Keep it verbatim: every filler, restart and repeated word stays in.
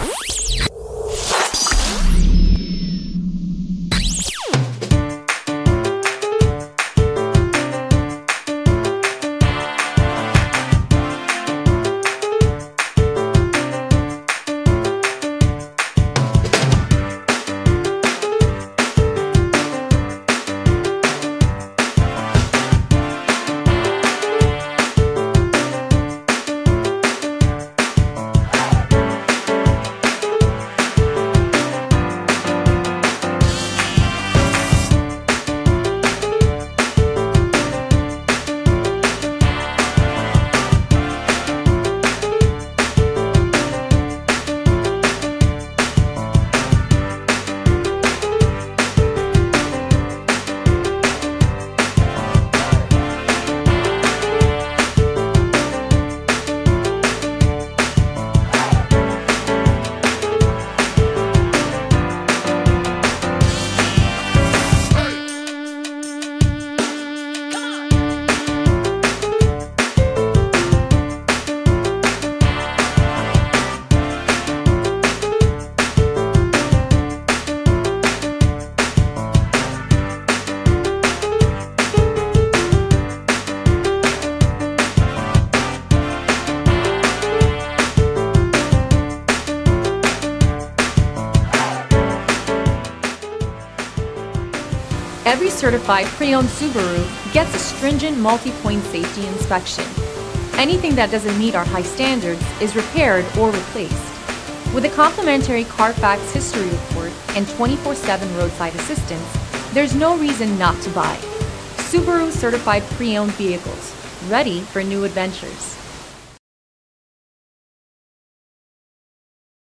Every certified pre-owned Subaru gets a stringent multi-point safety inspection. Anything that doesn't meet our high standards is repaired or replaced. With a complimentary Carfax history report and twenty-four seven roadside assistance, there's no reason not to buy. Subaru certified pre-owned vehicles, ready for new adventures.